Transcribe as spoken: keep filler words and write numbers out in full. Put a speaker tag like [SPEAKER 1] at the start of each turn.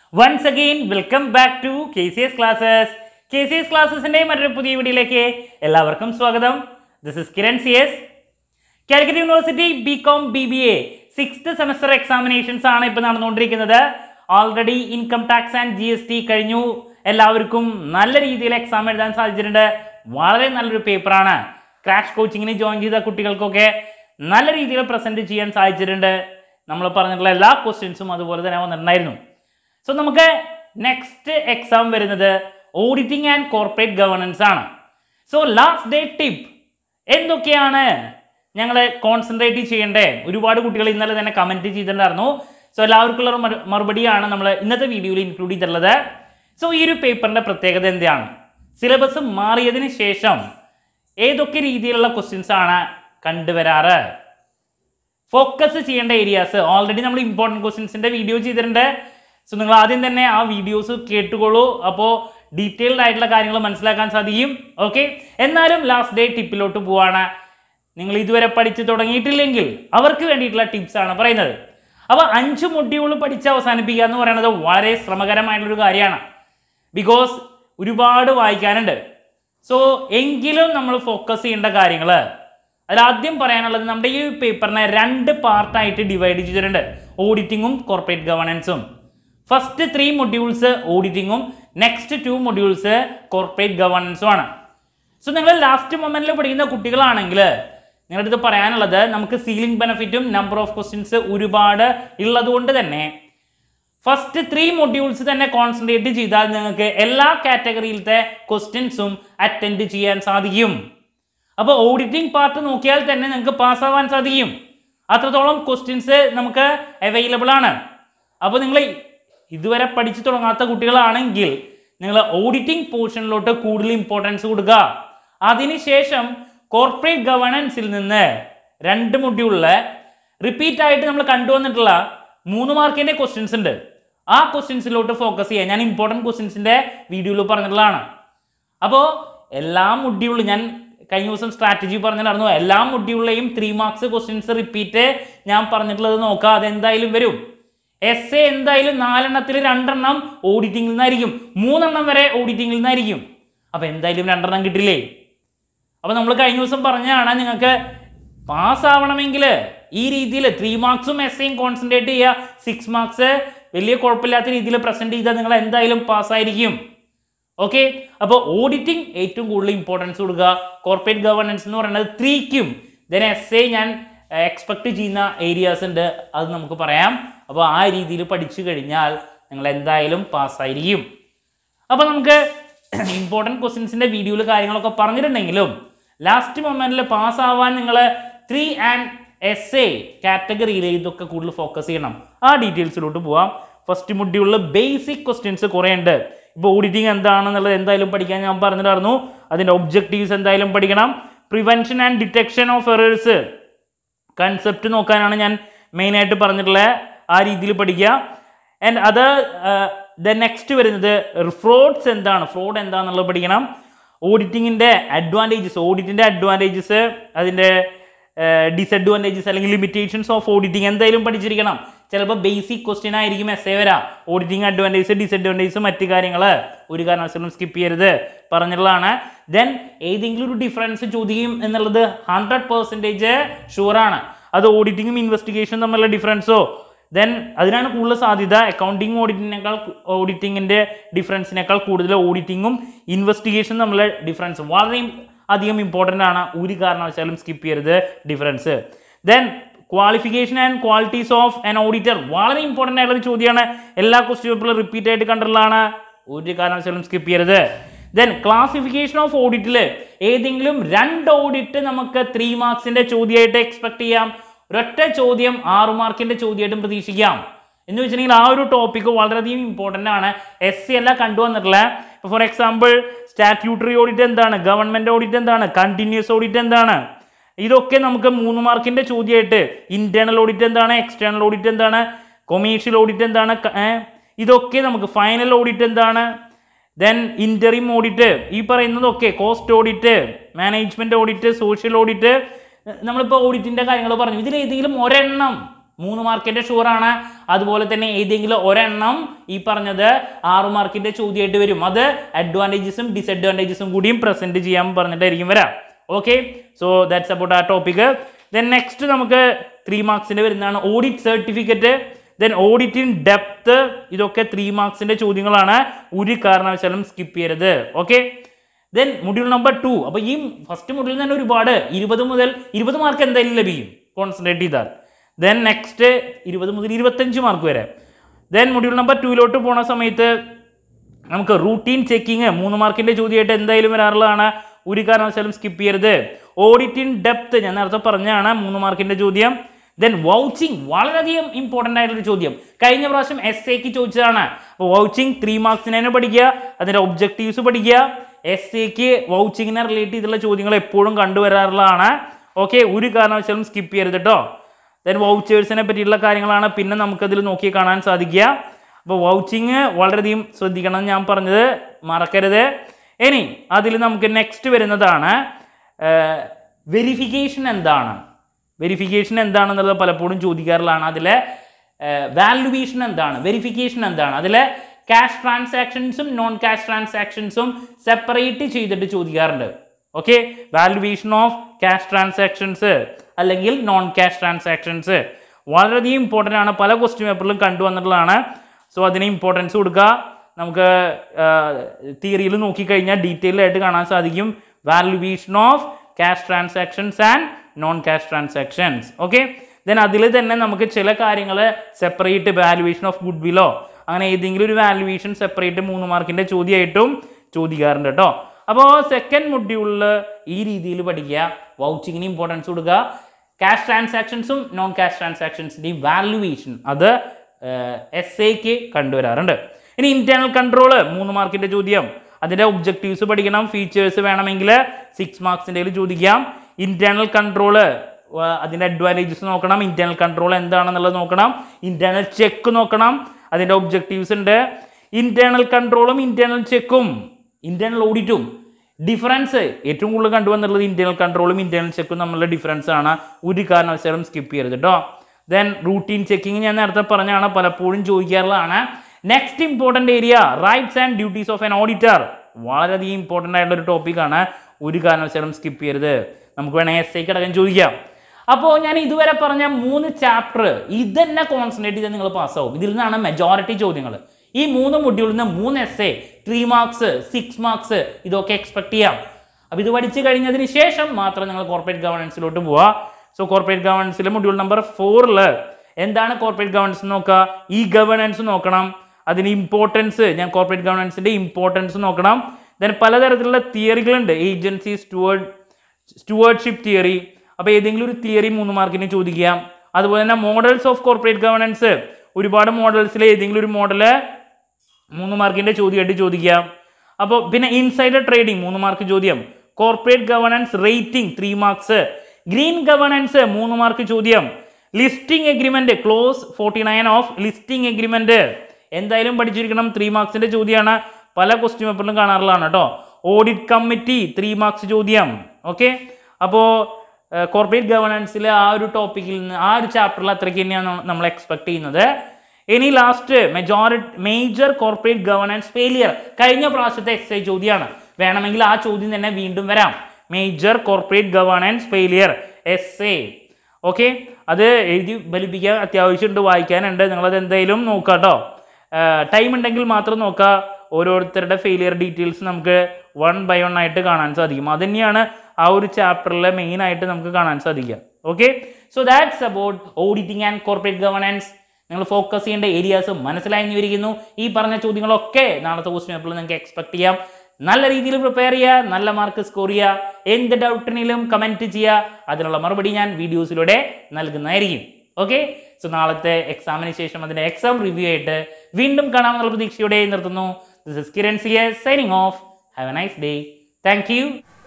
[SPEAKER 1] Once again, welcome back to K C S Classes. K C S Classes in മറ്റൊരു പുതിയ വീഡിയോയിലേക്ക് എല്ലാവർക്കും സ്വാഗതം. This is Kiran C S. Calicut University Bcom B B A sixth semester examinations ആണ് ഇപ്പോൾ നടന്നുകൊണ്ടിരിക്കുന്നത്. Already income tax and G S T കഴിഞ്ഞു. എല്ലാവർക്കും നല്ല രീതിയിൽ എക്സാം എഴുതാൻ സാധിച്ചിട്ടുണ്ട്. വളരെ നല്ലൊരു പേപ്പറാണ്. ക്രാഷ് കോച്ചിങ്ങിന് ജോയിൻ ചെയ്ത കുട്ടികൾക്കൊക്കെ നല്ല രീതിയിൽ പ്രസന്റ് ചെയ്യാൻ സാധിച്ചിട്ടുണ്ട്. നമ്മൾ പറഞ്ഞിട്ടുള്ള എല്ലാ ക്വസ്റ്റ്യൻസും അതുപോലെ തന്നെ വന്നിട്ടുണ്ടായിരുന്നു. സോ നമുക്ക് നെക്സ്റ്റ് എക്സാം വരുന്നത് ഓഡിറ്റിംഗ് ആൻഡ് കോർപ്പറേറ്റ് ഗവേണൻസ് ആണ്. സോ ലാസ്റ്റ് ഡേ ടിപ്പ് എന്തൊക്കെയാണ് ഞങ്ങൾ കോൺസെൻട്രേറ്റ് ചെയ്യേണ്ടത്? ഒരുപാട് കുട്ടികൾ ഇന്നലെ തന്നെ കമൻറ്റ് ചെയ്തിട്ടുണ്ടായിരുന്നു. സോ എല്ലാവർക്കുള്ള മറുപടിയാണ് നമ്മൾ ഇന്നത്തെ വീഡിയോയിൽ ഇൻക്ലൂഡ് ചെയ്തിട്ടുള്ളത്. സോ ഈ ഒരു പേപ്പറിൻ്റെ പ്രത്യേകത എന്താണ്? സിലബസ് മാറിയതിന് ശേഷം ഏതൊക്കെ രീതിയിലുള്ള ക്വസ്റ്റ്യൻസ് ആണ് കണ്ടുവരാറ്? ഫോക്കസ് ചെയ്യേണ്ട ഏരിയാസ് ഓൾറെഡി നമ്മൾ ഇമ്പോർട്ടൻറ്റ് ക്വസ്റ്റ്യൻസിൻ്റെ വീഡിയോ ചെയ്തിട്ടുണ്ട്. സോ നിങ്ങൾ ആദ്യം തന്നെ ആ വീഡിയോസ് കേട്ടുകൊള്ളൂ. അപ്പോൾ ഡീറ്റെയിൽഡ് ആയിട്ടുള്ള കാര്യങ്ങൾ മനസ്സിലാക്കാൻ സാധിക്കും. ഓക്കെ, എന്നാലും ലാസ്റ്റ് ഡേ ടിപ്പിലോട്ട് പോവാണ്. നിങ്ങൾ ഇതുവരെ പഠിച്ച് തുടങ്ങിയിട്ടില്ലെങ്കിൽ അവർക്ക് വേണ്ടിയിട്ടുള്ള ടിപ്സ് ആണ് പറയുന്നത്. അപ്പോൾ അഞ്ച് മൊഡ്യൂൾ പഠിച്ച് അവസാനിപ്പിക്കുക എന്ന് പറയുന്നത് വളരെ ശ്രമകരമായിട്ടുള്ളൊരു കാര്യമാണ്. ബിക്കോസ് ഒരുപാട് വായിക്കാനുണ്ട്. സോ എങ്കിലും നമ്മൾ ഫോക്കസ് ചെയ്യേണ്ട കാര്യങ്ങൾ അതിലാദ്യം പറയാനുള്ളത്, നമ്മുടെ ഈ പേപ്പറിനെ രണ്ട് പാർട്ടായിട്ട് ഡിവൈഡ് ചെയ്തിട്ടുണ്ട്. ഓഡിറ്റിങ്ങും കോർപ്പറേറ്റ് ഗവേണൻസും. ഫസ്റ്റ് ത്രീ മൊഡ്യൂൾസ് ഓഡിറ്റിങ്ങും നെക്സ്റ്റ് ടു മൊഡ്യൂൾസ് കോർപ്പറേറ്റ് ഗവേണൻസും ആണ്. സോ നിങ്ങൾ ലാസ്റ്റ് മൊമെന്റിൽ പഠിക്കുന്ന കുട്ടികളാണെങ്കിൽ നിങ്ങളുടെ അടുത്ത് പറയാനുള്ളത്, നമുക്ക് സീലിംഗ് ബെനിഫിറ്റും നമ്പർ ഓഫ് ക്വസ്റ്റ്യൻസ് ഒരുപാട് ഉള്ളതുകൊണ്ട് തന്നെ ഫസ്റ്റ് ത്രീ മൊഡ്യൂൾസ് തന്നെ കോൺസെൻട്രേറ്റ് ചെയ്താൽ നിങ്ങൾക്ക് എല്ലാ കാറ്റഗറിയിലത്തെ ക്വസ്റ്റ്യൻസും അറ്റൻഡ് ചെയ്യാൻ സാധിക്കും. അപ്പോൾ ഓഡിറ്റിംഗ് പാർട്ട് നോക്കിയാൽ തന്നെ നിങ്ങൾക്ക് പാസ്സാവാൻ സാധിക്കും. അത്രത്തോളം ക്വസ്റ്റ്യൻസ് നമുക്ക് അവൈലബിൾ ആണ്. അപ്പോൾ നിങ്ങൾ ഇതുവരെ പഠിച്ചു തുടങ്ങാത്ത കുട്ടികളാണെങ്കിൽ നിങ്ങൾ ഓഡിറ്റിംഗ് പോർഷനിലോട്ട് കൂടുതൽ ഇമ്പോർട്ടൻസ് കൊടുക്കുക. അതിനുശേഷം കോർപ്പറേറ്റ് ഗവേണൻസിൽ നിന്ന് രണ്ട് മൊഡ്യൂളിൽ റിപ്പീറ്റ് ആയിട്ട് നമ്മൾ കണ്ടുവന്നിട്ടുള്ള മൂന്ന് മാർക്കിൻ്റെ ക്വസ്റ്റ്യൻസ് ഉണ്ട്. ആ ക്വസ്റ്റ്യൻസിലോട്ട് ഫോക്കസ് ചെയ്യുക. ഞാൻ ഇമ്പോർട്ടൻറ്റ് ക്വസ്റ്റ്യൻസിൻ്റെ വീഡിയോയിൽ പറഞ്ഞിട്ടുള്ളതാണ്. അപ്പോൾ എല്ലാ മൊഡ്യൂളിലും ഞാൻ കഴിഞ്ഞ ദിവസം സ്ട്രാറ്റജി പറഞ്ഞിട്ടുണ്ടായിരുന്നു. എല്ലാ മൊഡ്യൂളിലെയും ത്രീ മാർക്സ് ക്വസ്റ്റ്യൻസ് റിപ്പീറ്റ് ഞാൻ പറഞ്ഞിട്ടുള്ളത് നോക്കുക. അതെന്തായാലും വരും. എസ് എ എന്തായാലും നാലെണ്ണത്തിൽ രണ്ടെണ്ണം ഓഡിറ്റിംഗിൽ നിന്നായിരിക്കും, മൂന്നെണ്ണം വരെ ഓഡിറ്റിംഗിൽ നിന്നായിരിക്കും. അപ്പോൾ എന്തായാലും രണ്ടെണ്ണം കിട്ടില്ലേ? അപ്പോൾ നമ്മൾ കഴിഞ്ഞ ദിവസം പറഞ്ഞതാണ്, നിങ്ങൾക്ക് പാസ്സാവണമെങ്കിൽ ഈ രീതിയിൽ ത്രീ മാർക്സും എസ് എയും കോൺസെൻട്രേറ്റ് ചെയ്യുക. സിക്സ് മാർക്സ് വലിയ കുഴപ്പമില്ലാത്ത രീതിയിൽ പ്രസൻറ്റ് ചെയ്താൽ നിങ്ങൾ എന്തായാലും പാസ്സായിരിക്കും. ഓക്കെ, അപ്പോൾ ഓഡിറ്റിംഗ് ഏറ്റവും കൂടുതൽ ഇമ്പോർട്ടൻസ് കൊടുക്കുക. കോർപ്പറേറ്റ് ഗവേണൻസ് എന്ന് പറയുന്നത് ത്രീക്കും, ദെൻ എസ് എ ഞാൻ എക്സ്പെക്ട് ചെയ്യുന്ന ഏരിയാസ് ഉണ്ട്, അത് നമുക്ക് പറയാം. അപ്പോൾ ആ രീതിയിൽ പഠിച്ചു കഴിഞ്ഞാൽ നിങ്ങൾ എന്തായാലും പാസ്സായിരിക്കും. അപ്പോൾ നമുക്ക് ഇമ്പോർട്ടൻറ്റ് ക്വസ്റ്റ്യൻസിൻ്റെ വീഡിയോയിൽ കാര്യങ്ങളൊക്കെ പറഞ്ഞിട്ടുണ്ടെങ്കിലും ലാസ്റ്റ് മൊമെൻറ്റിൽ പാസ്സാവാൻ നിങ്ങൾ ത്രീ ആൻഡ് എസ് എ കാറ്റഗറിയിൽ ഇതൊക്കെ കൂടുതൽ ഫോക്കസ് ചെയ്യണം. ആ ഡീറ്റെയിൽസിലോട്ട് പോവാം. ഫസ്റ്റ് മൊഡ്യൂളിൽ ബേസിക് ക്വസ്റ്റ്യൻസ് കുറേ ഉണ്ട്. ഇപ്പോൾ ഓഡിറ്റിംഗ് എന്താണെന്നുള്ളത് എന്തായാലും പഠിക്കാൻ ഞാൻ പറഞ്ഞിട്ടായിരുന്നു. അതിൻ്റെ ഒബ്ജക്റ്റീവ്സ് എന്തായാലും പഠിക്കണം. Prevention and detection of errors concept നോക്കാനാണ് ഞാൻ മെയിനായിട്ട് പറഞ്ഞിട്ടുള്ളത്. ആ രീതിയിൽ പഠിക്കുക. ആൻഡ് അത് ദ നെക്സ്റ്റ് വരുന്നത് ഫ്രോഡ്സ് എന്താണ്, ഫ്രോഡ് എന്താണെന്നുള്ളത് പഠിക്കണം. ഓഡിറ്റിങ്ങിൻ്റെ അഡ്വാൻറ്റേജസ്, ഓഡിറ്റിൻ്റെ അഡ്വാൻറ്റേജസ്, അതിൻ്റെ ഡിസഡ്വാൻറ്റേജസ് അല്ലെങ്കിൽ ലിമിറ്റേഷൻസ് ഓഫ് ഓഡിറ്റിംഗ് എന്തായാലും പഠിച്ചിരിക്കണം. ചിലപ്പോൾ ബേസിക് ക്വസ്റ്റ്യൻ ആയിരിക്കും എസ് എ വരാം. ഓഡിറ്റിംഗ് അഡ്വാൻറ്റേജസ്, ഡിസഡ്വാൻറ്റേജസ്, മറ്റു കാര്യങ്ങൾ ഒരു കാരണവശാലും സ്കിപ്പ് ചെയ്യരുത്, പറഞ്ഞിട്ടുള്ളതാണ്. ദെൻ ഏതെങ്കിലും ഒരു ഡിഫറൻസ് ചോദിക്കും എന്നുള്ളത് ഹൺഡ്രഡ് പെർസെൻറ്റേജ് ഷുവറാണ്. അത് ഓഡിറ്റിങ്ങും ഇൻവെസ്റ്റിഗേഷനും തമ്മിലുള്ള ഡിഫറൻസോ, ദെൻ അതിനാണ് കൂടുതൽ സാധ്യത. അക്കൗണ്ടിങ് ഓഡിറ്റിനേക്കാൾ ഓഡിറ്റിങ്ങിൻ്റെ ഡിഫറൻസിനേക്കാൾ കൂടുതൽ ഓഡിറ്റിങ്ങും ഇൻവെസ്റ്റിഗേഷനും തമ്മിലുള്ള ഡിഫറൻസ് വളരെ അധികം ഇമ്പോർട്ടൻ്റ് ആണ്. ഒരു കാരണവശാലും സ്കിപ്പ് ചെയ്യരുത് difference. Then qualification and qualities of an auditor വളരെ ഇമ്പോർട്ടൻ്റ് ആയിട്ടുള്ള ചോദ്യമാണ്. എല്ലാ ക്വസ്റ്റ്യൻ പേപ്പറിലും റിപ്പീറ്റ് ആയിട്ട് കണ്ടിട്ടുള്ളതാണ്. ഒരു കാരണവശാലും സ്കിപ്പ് ചെയ്യരുത്. ദെൻ ക്ലാസിഫിക്കേഷൻ ഓഫ് ഓഡിറ്റിൽ ഏതെങ്കിലും രണ്ട് ഓഡിറ്റ് നമുക്ക് ത്രീ മാർക്സിൻ്റെ ചോദ്യമായിട്ട് എക്സ്പെക്ട് ചെയ്യാം. ഒരൊറ്റ ചോദ്യം ആറു മാർക്കിൻ്റെ ചോദ്യമായിട്ടും പ്രതീക്ഷിക്കാം. എന്ന് വെച്ചിട്ടുണ്ടെങ്കിൽ ആ ഒരു ടോപ്പിക്ക് വളരെയധികം ഇമ്പോർട്ടൻ്റ് ആണ്. എസ് സി അല്ല കണ്ടുവന്നിട്ടുള്ള. ഇപ്പോൾ ഫോർ എക്സാമ്പിൾ സ്റ്റാറ്റ്യൂട്ടറി ഓഡിറ്റ് എന്താണ്, ഗവൺമെൻറ് ഓഡിറ്റ് എന്താണ്, കണ്ടിന്യൂസ് ഓഡിറ്റ് എന്താണ്, ഇതൊക്കെ നമുക്ക് മൂന്ന് മാർക്കിൻ്റെ ചോദ്യമായിട്ട്, ഇന്റേണൽ ഓഡിറ്റ് എന്താണ്, എക്സ്റ്റേണൽ ഓഡിറ്റ് എന്താണ്, കൊമേഴ്ഷ്യൽ ഓഡിറ്റ് എന്താണ്, ഇതൊക്കെ നമുക്ക്, ഫൈനൽ ഓഡിറ്റ് എന്താണ്, ദെൻ ഇൻ്ററിം ഓഡിറ്റ്, ഈ പറയുന്നതൊക്കെ, cost audit, management audit, social audit, നമ്മളിപ്പോൾ ഓഡിറ്റിൻ്റെ കാര്യങ്ങൾ പറഞ്ഞു. ഇതിൽ ഏതെങ്കിലും ഒരെണ്ണം മൂന്ന് മാർക്കിൻ്റെ ഷുവറാണ്. അതുപോലെ തന്നെ ഏതെങ്കിലും ഒരെണ്ണം ഈ പറഞ്ഞത് ആറ് മാർക്കിന്റെ ചോദ്യമായിട്ട് വരും. അത് അഡ്വാൻറ്റേജസും ഡിസഡ്വാൻറ്റേജസും കൂടിയും പ്രസന്റ് ചെയ്യാൻ പറഞ്ഞിട്ടായിരിക്കും വരാം. ഓക്കെ, സോ ദാറ്റ്സ് അബൌട്ട് ആ ടോപ്പിക്. ദെൻ നെക്സ്റ്റ് നമുക്ക് ത്രീ മാർക്സിന്റെ വരുന്നതാണ് audit certificate. Then audit in depth, ഇതൊക്കെ ത്രീ മാർക്സിന്റെ ചോദ്യങ്ങളാണ്, ഒരു കാരണവശാലും സ്കിപ്പ് ചെയ്യരുത്. Okay, then module number two. അപ്പോൾ ഈ ഫസ്റ്റ് മൊഡ്യൂളിൽ തന്നെ ഒരുപാട് ഇരുപത് മുതൽ ഇരുപത് മാർക്ക് എന്തായാലും ലഭിക്കും കോൺസെൻട്രേറ്റ് ചെയ്താൽ. ദെൻ നെക്സ്റ്റ് ഇരുപത് മുതൽ ഇരുപത്തഞ്ച് മാർക്ക് വരെ. ദെൻ മൊഡ്യൂൾ നമ്പർ ടൂയിലോട്ട് പോണ സമയത്ത് നമുക്ക് റൂട്ടീൻ ചെക്കിങ് മൂന്ന് മാർക്കിന്റെ ചോദ്യമായിട്ട് എന്തായാലും വരാറുള്ളതാണ്, ഒരു കാരണവശാലും സ്കിപ്പ് ചെയ്യരുത്. ഓഡിറ്റ് ഇൻ ഡെപ്ത് ഞാൻ നേരത്തെ പറഞ്ഞാണ്, മൂന്ന് മാർക്കിന്റെ ചോദ്യം. ദെൻ വൗച്ചിങ്, വളരെയധികം ഇമ്പോർട്ടൻ്റ് ആയിട്ടുള്ള ചോദ്യം, കഴിഞ്ഞ പ്രാവശ്യം എസ് എക്ക് ചോദിച്ചതാണ്. അപ്പോൾ വൗച്ചിങ് ത്രീ മാർക്സിന് തന്നെ പഠിക്കുക, അതിൻ്റെ ഒബ്ജക്റ്റീവ്സ് പഠിക്കുക. എസ് എക്ക് വൗച്ചിങ്ങിനെ റിലേറ്റ് ചെയ്തിട്ടുള്ള ചോദ്യങ്ങൾ എപ്പോഴും കണ്ടുവരാറുള്ളതാണ്. ഓക്കെ, ഒരു കാരണവശാലും സ്കിപ്പ് ചെയ്യരുത് കേട്ടോ. ദെൻ വൗച്ചേഴ്സിനെ പറ്റിയിട്ടുള്ള കാര്യങ്ങളാണ് പിന്നെ നമുക്കതിൽ നോക്കി കാണാൻ സാധിക്കുക. അപ്പോൾ വൗച്ചിങ് വളരെയധികം ശ്രദ്ധിക്കണം, ഞാൻ പറഞ്ഞത് മറക്കരുത്. ഇനി അതിൽ നമുക്ക് നെക്സ്റ്റ് വരുന്നതാണ് വെരിഫിക്കേഷൻ എന്താണ്. വെരിഫിക്കേഷൻ എന്താണെന്നുള്ളത് പലപ്പോഴും ചോദിക്കാറുള്ളതാണ്. അതിലെ വാല്യുവേഷൻ എന്താണ്, വെരിഫിക്കേഷൻ എന്താണ്, അതിലെ ക്യാഷ് ട്രാൻസാക്ഷൻസും നോൺ ക്യാഷ് ട്രാൻസാക്ഷൻസും സെപ്പറേറ്റ് ചെയ്തിട്ട് ചോദിക്കാറുണ്ട്. Okay, valuation of cash transactions അല്ലെങ്കിൽ നോൺ ക്യാഷ് ട്രാൻസാക്ഷൻസ് വളരെയധികം ഇമ്പോർട്ടൻ്റ് ആണ്, പല ക്വസ്റ്റ്യൻ പേപ്പറിലും കണ്ടുവന്നിട്ടുള്ളതാണ്. സോ അതിന് ഇമ്പോർട്ടൻസ് കൊടുക്കുക. നമുക്ക് തിയറിയിൽ നോക്കിക്കഴിഞ്ഞാൽ ഡീറ്റെയിൽ ആയിട്ട് കാണാൻ സാധിക്കും valuation of cash transactions and non cash transactions. Okay, then അതിൽ തന്നെ നമുക്ക് ചില കാര്യങ്ങൾ separate valuation of goodwill അങ്ങനെ ഏതെങ്കിലും ഒരു വാല്യുവേഷൻ സെപ്പറേറ്റ് മൂന്ന് മാർക്കിന്റെ ചോദ്യമായിട്ടും ചോദിക്കാറുണ്ട് കേട്ടോ. അപ്പോൾ സെക്കൻഡ് മൊഡ്യൂളിൽ ഈ രീതിയിൽ പഠിക്കുക, വൗച്ചിങ്ങിന് ഇമ്പോർട്ടൻസ് കൊടുക്കുക, ക്യാഷ് ട്രാൻസാക്ഷൻസും നോൺ ക്യാഷ് ട്രാൻസാക്ഷൻസിൻ്റെയും വാല്യുവേഷൻ അത് എസ് എക്ക് കണ്ടുവരാറുണ്ട്. ഇനി ഇന്റേണൽ കൺട്രോള് മൂന്ന് മാർക്കിന്റെ ചോദ്യം, അതിൻ്റെ ഒബ്ജക്റ്റീവ്സ് പഠിക്കണം, ഫീച്ചേഴ്സ് വേണമെങ്കിൽ സിക്സ് മാർക്സിൻ്റെ ചോദിക്കാം. ഇന്റേണൽ കൺട്രോള് അതിൻ്റെ അഡ്വാൻറ്റേജസ് നോക്കണം, ഇന്റേണൽ കൺട്രോൾ എന്താണെന്നുള്ളത് നോക്കണം, ഇന്റേണൽ ചെക്ക് നോക്കണം, അതിൻ്റെ ഒബ്ജക്റ്റീവ്സ് ഉണ്ട്. ഇന്റേണൽ കൺട്രോളും ഇന്റേണൽ ചെക്കും ഇന്റേണൽ ഓഡിറ്റും ഡിഫറൻസ് ഏറ്റവും കൂടുതൽ കണ്ടുവന്നുള്ളത് ഇന്റേണൽ കൺട്രോളും ഇന്റേണൽ ചെക്കും തമ്മിലുള്ള ഡിഫറൻസ് ആണ്, ഒരു കാരണവശാലും സ്കിപ്പ് ചെയ്യരുത് കേട്ടോ. ദെൻ റൂട്ടീൻ ചെക്കിങ് ഞാൻ നേരത്തെ പറഞ്ഞാണ്, പലപ്പോഴും ചോദിക്കാറുള്ളതാണ്. Next important area rights and duties of an auditor, വളരെയധികം ഇമ്പോർട്ടൻ്റ് ആയിട്ടുള്ള ഒരു ടോപ്പിക്കാണ്, ഒരു കാരണവശാലും സ്കിപ്പ് ചെയ്യരുത്. നമുക്ക് വേണമെങ്കിൽ എസ് ഐക്ക് അടക്കം ചോദിക്കാം. അപ്പോൾ ഞാൻ ഇതുവരെ പറഞ്ഞ മൂന്ന് ചാപ്റ്റർ ഇതന്നെ കോൺസെൻട്രേറ്റ് ചെയ്താൽ നിങ്ങൾ പാസ്സാവും. ഇതിൽ നിന്നാണ് മെജോറിറ്റി ചോദ്യങ്ങൾ. ഈ മൂന്ന് മൊഡ്യൂളിൽ നിന്ന് മൂന്ന് S A, three marks, six marks ഇതൊക്കെ എക്സ്പെക്ട് ചെയ്യാം. അപ്പോൾ ഇത് പഠിച്ചു കഴിഞ്ഞതിന് ശേഷം മാത്രം നിങ്ങൾ കോർപ്പറേറ്റ് ഗവേണൻസിലോട്ട് പോവുക. സോ കോർപ്പറേറ്റ് ഗവേണൻസിലെ മൊഡ്യൂൾ നമ്പർ ഫോറിൽ എന്താണ് കോർപ്പറേറ്റ് ഗവേണൻസ് നോക്കുക, ഈ ഗവേണൻസ് നോക്കണം, അതിന് ഇമ്പോർട്ടൻസ്, ഞാൻ കോർപ്പറേറ്റ് ഗവേണൻസിൻ്റെ ഇമ്പോർട്ടൻസ് നോക്കണം. ദെൻ പലതരത്തിലുള്ള തിയറികളുണ്ട്, ഏജൻസി സ്റ്റുവേർഡ് സ്റ്റുവേർഡ്ഷിപ്പ് തിയറി. അപ്പോൾ ഏതെങ്കിലും ഒരു തിയറി മൂന്ന് മാർക്കിന് ചോദിക്കാം. അതുപോലെ തന്നെ മോഡൽസ് ഓഫ് കോർപ്പറേറ്റ് ഗവേണൻസ്, ഒരുപാട് മോഡൽസിൽ ഏതെങ്കിലും ഒരു മോഡല് മൂന്ന് മാർക്കിന്റെ ചോദ്യമായിട്ട് ചോദിക്കാം. അപ്പോൾ പിന്നെ ഇൻസൈഡർ ട്രേഡിംഗ് മൂന്ന് മാർക്ക് ചോദ്യം, corporate governance rating three marks, green governance മൂന്ന് മാർക്ക് ചോദ്യം, listing agreement clause forty nine of listing agreement എന്തായാലും പഠിച്ചിരിക്കണം, ത്രീ മാർക്സിന്റെ ചോദ്യമാണ്, പല ക്വസ്റ്റ്യൻ പേപ്പറിലും കാണാറുള്ളതാണ് കേട്ടോ. ഓഡിറ്റ് കമ്മിറ്റി ത്രീ മാർക്സ് ചോദ്യം. ഓക്കെ, അപ്പോൾ കോർപ്പറേറ്റ് ഗവേണൻസിൽ ആ ഒരു ടോപ്പിക്കിൽ നിന്ന് ആ ഒരു ചാപ്റ്ററിൽ അത്രയ്ക്ക് തന്നെയാണ് നമ്മൾ എക്സ്പെക്ട് ചെയ്യുന്നത്. ഇനി last majority major corporate governance failure, കഴിഞ്ഞ പ്രാവശ്യത്തെ എസ് ഐ ചോദ്യമാണ്, വേണമെങ്കിൽ ആ ചോദ്യം തന്നെ വീണ്ടും വരാം. Major corporate governance failure S A. Okay, അത് എഴുതി ഫലിപ്പിക്കാൻ അത്യാവശ്യമുണ്ട്, വായിക്കാനുണ്ട്, നിങ്ങളത് എന്തായാലും നോക്കുക കേട്ടോ. ടൈം ഉണ്ടെങ്കിൽ മാത്രം നോക്കുക. ഓരോരുത്തരുടെ ഫെയിലിയർ ഡീറ്റെയിൽസ് നമുക്ക് വൺ ബൈ വൺ ആയിട്ട് കാണാൻ സാധിക്കും. അത് തന്നെയാണ് ആ ഒരു ചാപ്റ്ററിൽ മെയിൻ ആയിട്ട് നമുക്ക് കാണാൻ സാധിക്കുക. Okay, so that's about auditing and corporate governance. നിങ്ങൾ ഫോക്കസ് ചെയ്യേണ്ട ഏരിയാസ് മനസ്സിലായെന്ന് വിചാരിക്കുന്നു. ഈ പറഞ്ഞ ചോദ്യങ്ങളൊക്കെ നാളത്തെ ക്വസ്റ്റ്യൻ പേപ്പറിൽ നിങ്ങൾക്ക് എക്സ്പെക്ട് ചെയ്യാം. നല്ല രീതിയിൽ പ്രിപ്പയർ ചെയ്യുക, നല്ല മാർക്ക് സ്കോർ ചെയ്യുക. എന്ത് ഡൗട്ടിനെങ്കിലും കമൻറ്റ് ചെയ്യുക, അതിനുള്ള മറുപടി ഞാൻ വീഡിയോസിലൂടെ നൽകുന്നതായിരിക്കും. ഓക്കെ, സോ നാളത്തെ എക്സാമിന് ശേഷം അതിൻ്റെ എക്സാം റിവ്യൂ ആയിട്ട് വീണ്ടും കാണാമെന്നുള്ള പ്രതീക്ഷയോടെ നിർത്തുന്നു. This is Kiran C S signing off. Have a nice day. Thank U.